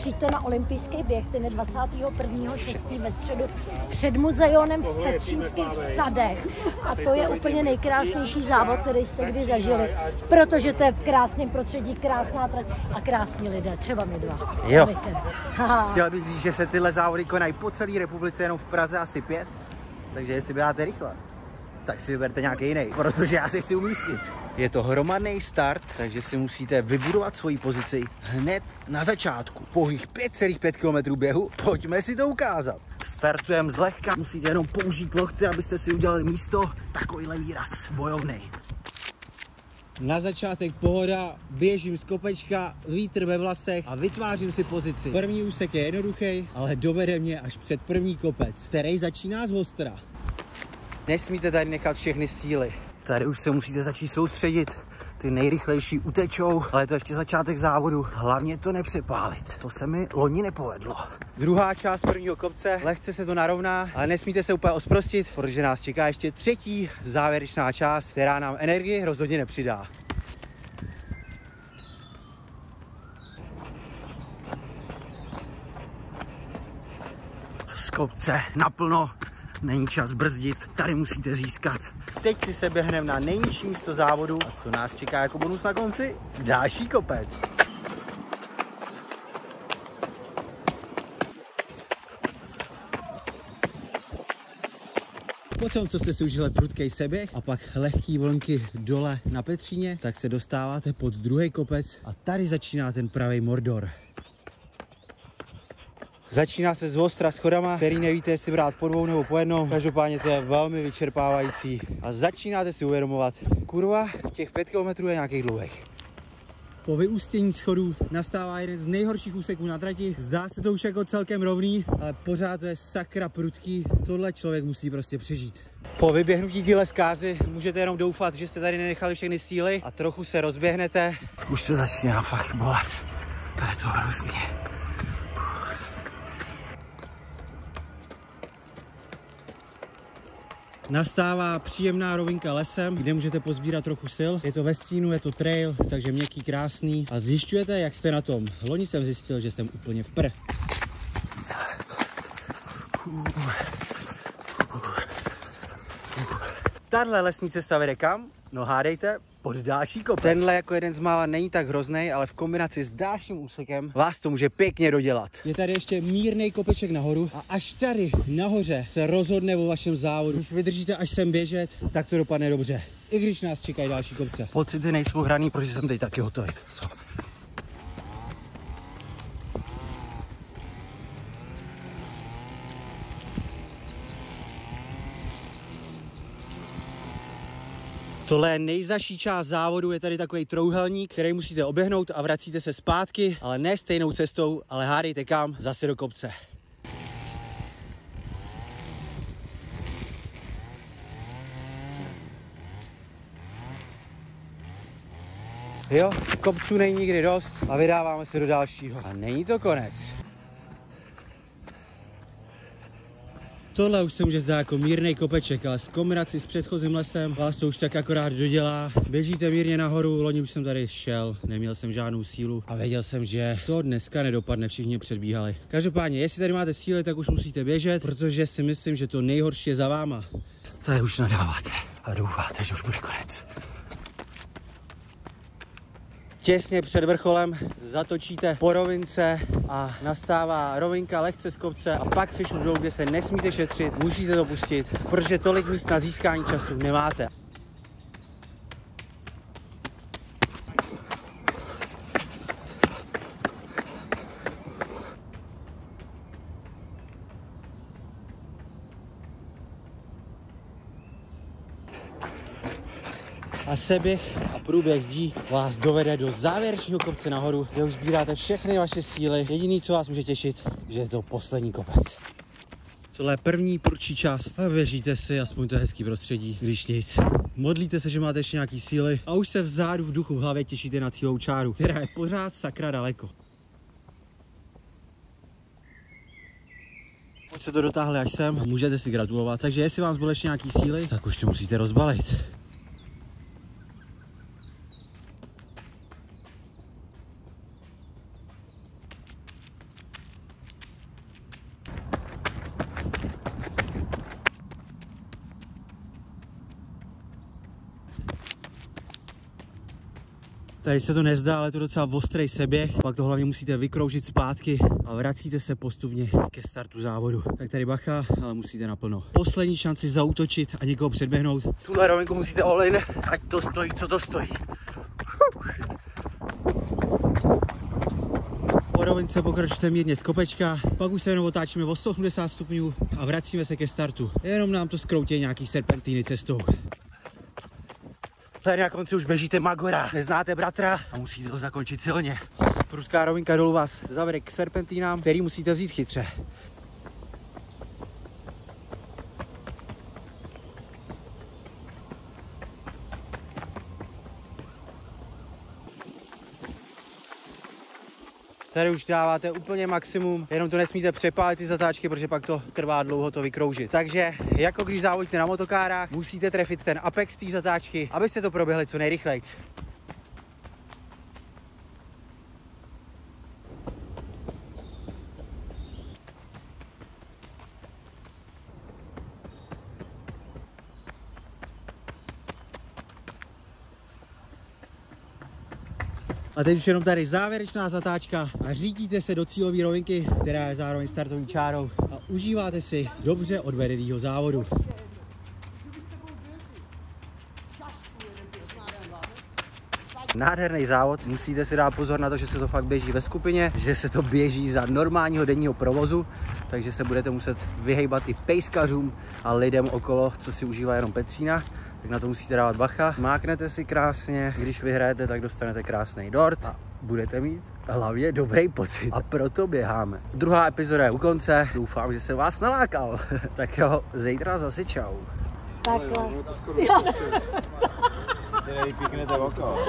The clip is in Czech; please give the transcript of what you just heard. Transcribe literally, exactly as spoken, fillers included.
Přijďte na olympijský běh, ten je dvacátého prvního šestého ve středu před muzeonem v Petřínských sadech. A to je úplně nejkrásnější závod, který jste kdy zažili, protože to je v krásném prostředí, krásná trať a krásní lidé, třeba my dva. Jo. Chtěl bych říct, že se tyhle závody konají po celé republice, jenom v Praze asi pět, takže jestli běháte rychle, tak si vyberte nějaký jiný, protože já se chci umístit. Je to hromadný start, takže si musíte vybudovat svoji pozici hned na začátku. Pouhých pět celá pět kilometrů běhu, pojďme si to ukázat. Startujeme zlehka, musíte jenom použít lokty, abyste si udělali místo. Takovýhle výraz, bojovný. Na začátek pohoda, běžím z kopečka, vítr ve vlasech a vytvářím si pozici. První úsek je jednoduchý, ale dovede mě až před první kopec, který začíná z ostra. Nesmíte tady nechat všechny síly. Tady už se musíte začít soustředit. Ty nejrychlejší utečou, ale to ještě začátek závodu. Hlavně to nepřepálit. To se mi loni nepovedlo. Druhá část prvního kopce, lehce se to narovná, ale nesmíte se úplně osprostit, protože nás čeká ještě třetí závěrečná část, která nám energii rozhodně nepřidá. Z kopce naplno. Není čas brzdit, tady musíte získat. Teď si se běhneme na nejnižší místo závodu a co nás čeká jako bonus na konci? Další kopec. Potom, co jste si užili prudkej seběh a pak lehký vlnky dole na Petříně, tak se dostáváte pod druhý kopec a tady začíná ten pravý Mordor. Začíná se z ostra schodama, který nevíte, jestli brát po dvou nebo po jednou. Každopádně to je velmi vyčerpávající. A začínáte si uvědomovat, kurva, těch pět kilometrů je nějakých dlouhých. Po vyústění schodů nastává jeden z nejhorších úseků na trati. Zdá se to už jako celkem rovný, ale pořád to je sakra prudký. Tohle člověk musí prostě přežít. Po vyběhnutí téhle zkázy můžete jenom doufat, že jste tady nenechali všechny síly a trochu se rozběhnete. Už to začíná fakt bolet. To je to hrozný. Nastává příjemná rovinka lesem, kde můžete pozbírat trochu sil. Je to ve stínu, je to trail, takže měkký, krásný. A zjišťujete, jak jste na tom. Loni jsem zjistil, že jsem úplně v pr. Tahle lesní cesta vede kam? No hádejte, pod další kopec. Tenhle jako jeden z mála není tak hrozný, ale v kombinaci s dalším úsekem vás to může pěkně dodělat. Je tady ještě mírný kopeček nahoru a až tady nahoře se rozhodne o vašem závodu. Když vydržíte až sem běžet, tak to dopadne dobře. I když nás čekají další kopce. Pocity nejsou hraný, protože jsem teď taky hotový. So. Tohle je nejzaší část závodu, je tady takový trouhelník, který musíte oběhnout a vracíte se zpátky, ale ne stejnou cestou, ale hádejte kam, zase do kopce. Jo, kopců není nikdy dost a vydáváme se do dalšího. A není to konec. Tohle už se může zdát jako mírný kopeček, ale s kombinací s předchozím lesem vás to už tak akorát dodělá. Běžíte mírně nahoru, loni už jsem tady šel, neměl jsem žádnou sílu a věděl jsem, že to dneska nedopadne, všichni předbíhali. Každopádně, jestli tady máte síly, tak už musíte běžet, protože si myslím, že to nejhorší je za váma. Tady už nadáváte a doufáte, že už bude konec. Těsně před vrcholem zatočíte po rovince a nastává rovinka lehce z kopce a pak se šup dolů, kde se nesmíte šetřit, musíte to pustit, protože tolik míst na získání času nemáte. A seběh a průběh zdí vás dovede do závěrečného kopce nahoru, kde už sbíráte všechny vaše síly. Jediný, co vás může těšit, že je to poslední kopec. Tohle je první prudší část a věříte si, aspoň to je hezký prostředí, když nic. Modlíte se, že máte ještě nějaký síly a už se vzadu v duchu v hlavě těšíte na cílovou čáru, která je pořád sakra daleko. Už se to dotáhli až sem, můžete si gratulovat, takže jestli vám zbyly ještě nějaký síly, tak už to musíte rozbalit. Tady se to nezdá, ale je to docela ostrý seběh. Pak to hlavně musíte vykroužit zpátky a vracíte se postupně ke startu závodu. Tak tady bacha, ale musíte naplno. Poslední šanci zaútočit a někoho předběhnout. Tuhle rovinku musíte all in, ať to stojí, co to stojí. Po rovince pokračujete mírně z kopečka, pak už se jenom otáčíme o sto osmdesát stupňů a vracíme se ke startu. Jenom nám to skroutí nějaký serpentíny cestou. Tady na konci už běžíte Magora, neznáte bratra a musíte to zakončit silně. Prudká rovinka dolů vás zavede k serpentínám, který musíte vzít chytře. Tady už dáváte úplně maximum, jenom to nesmíte přepálit ty zatáčky, protože pak to trvá dlouho to vykroužit. Takže jako když závodíte na motokárách, musíte trefit ten apex té zatáčky, abyste to proběhli co nejrychleji. A teď už jenom tady závěrečná zatáčka a řídíte se do cílové rovinky, která je zároveň startovní čárou a užíváte si dobře odvedeného závodu. Nádherný závod, musíte si dát pozor na to, že se to fakt běží ve skupině, že se to běží za normálního denního provozu, takže se budete muset vyhejbat i pejskařům a lidem okolo, co si užívá jenom Petřína. Tak na to musíte dávat bacha. Máknete si krásně, když vyhrajete, tak dostanete krásný dort a budete mít hlavně dobrý pocit. A proto běháme. Druhá epizoda je u konce, doufám, že se vás nalákal. Tak jo, zítra zase čau. Takhle. Si nevypíknete oko.